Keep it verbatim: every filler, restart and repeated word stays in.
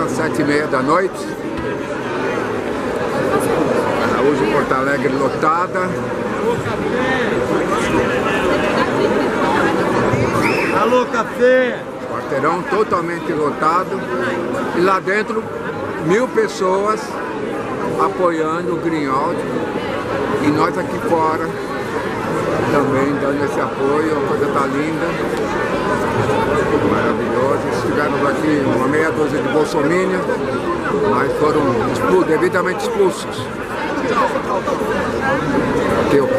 agora, sete e meia da noite. Araújo, Porto Alegre lotada. Alô, café! Quarteirão totalmente lotado. E lá dentro, mil pessoas apoiando o Greenwald. E nós aqui fora também dando esse apoio. A coisa tá linda. Maravilhoso. Estivemos aqui uma meia dúzia de bolsominions, mas foram expul- devidamente expulsos. Aqui, ó.